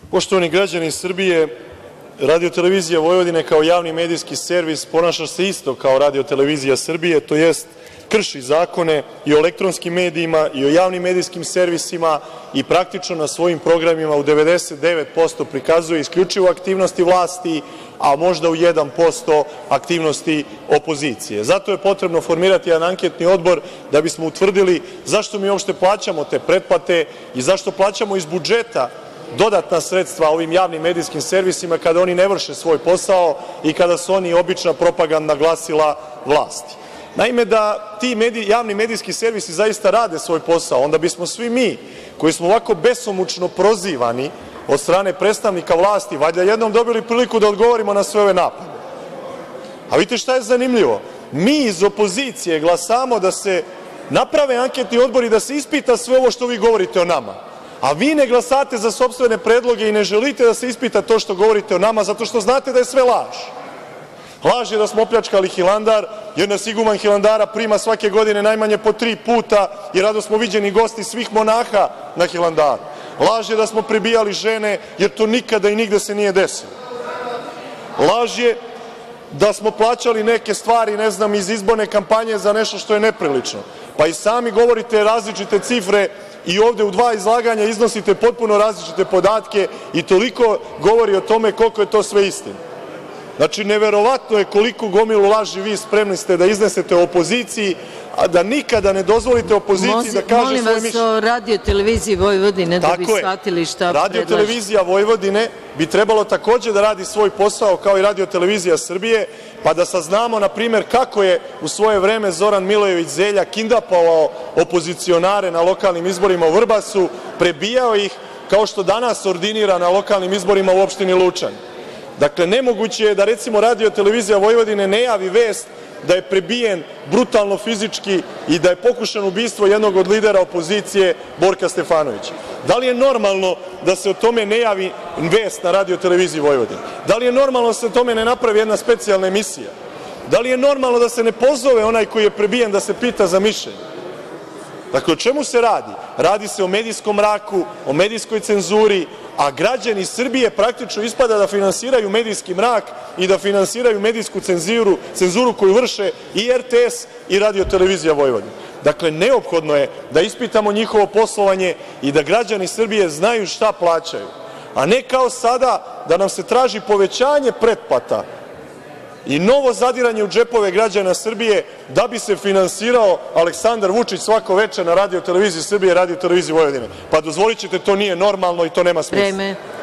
Poštovani građani Srbije, Radio-televizija Vojvodine kao javni medijski servis ponaša se isto kao Radio-televizija Srbije, to jest krši zakone i o elektronskim medijima i o javnim medijskim servisima i praktično na svojim programima u 99% prikazuje isključivo aktivnosti vlasti, a možda u 1% aktivnosti opozicije. Zato je potrebno formirati jedan anketni odbor da bismo utvrdili zašto mi uopšte plaćamo te pretplate i zašto plaćamo iz budžeta dodatna sredstva ovim javnim medijskim servisima kada oni ne vrše svoj posao i kada su oni obična propagandna glasila vlasti. Naime, da ti javni medijski servisi zaista rade svoj posao, onda bismo svi mi, koji smo ovako besomučno prozivani od strane predstavnika vlasti, valjda jednom dobili priliku da odgovorimo na sve ove napade. A vidite šta je zanimljivo? Mi iz opozicije glasamo da se naprave anketni odbori, da se ispita sve ovo što vi govorite o nama. A vi ne glasate za sopstvene predloge i ne želite da se ispita to što govorite o nama, zato što znate da je sve laž. Laž je da smo opljačkali Hilandar, jer nas iguman Hilandara prima svake godine najmanje po 3 puta i rado smo viđeni gosti svih monaha na Hilandaru. Laž je da smo prebijali žene, jer to nikada i nigde se nije desilo. Laž je da smo plaćali neke stvari, ne znam, iz izborne kampanje za nešto što je neprilično. Pa i sami govorite različite cifre i ovde u 2 izlaganja iznosite potpuno različite podatke i toliko govori o tome koliko je to sve istina. Znači, neverovatno je koliko gomilu laži vi spremni ste da iznesete u opoziciji, a da nikada ne dozvolite opoziciji da kaže svoje mišljenje. Molim vas o Radio-televiziji Vojvodine da bi shvatili šta predlažete. Radio-televizija Vojvodine bi trebalo takođe da radi svoj posao kao i Radio-televizija Srbije, pa da saznamo, na primer, kako je u svoje vreme Zoran Milojević Zelja kindapovao opozicionare na lokalnim izborima u Vrbasu, prebijao ih, kao što danas ordinira na lokalnim izborima u opštini Lučani. Dakle, nemoguće je da, recimo, Radio-televizija Vojvodine ne javi vest da je prebijen brutalno fizički i da je pokušano ubistvo jednog od lidera opozicije, Borka Stefanovića. Da li je normalno da se o tome ne javi vest na Radio-televiziji Vojvodine? Da li je normalno da se o tome ne napravi jedna specijalna emisija? Da li je normalno da se ne pozove onaj koji je prebijen da se pita za mišljenje? Dakle, o čemu se radi? Radi se o medijskom mraku, o medijskoj cenzuri, a građani Srbije praktično ispada da finansiraju medijski mrak i da finansiraju medijsku cenzuru koju vrše i RTS i Radio-televizija Vojvodine. Dakle, neophodno je da ispitamo njihovo poslovanje i da građani Srbije znaju šta plaćaju, a ne kao sada da nam se traži povećanje pretplata i novo zadiranje u džepove građana Srbije da bi se finansirao Aleksandar Vučić svako veče na Radio-televiziji Srbije i Radio-televiziji Vojvodine. Pa dozvolićete, to nije normalno i to nema smisla.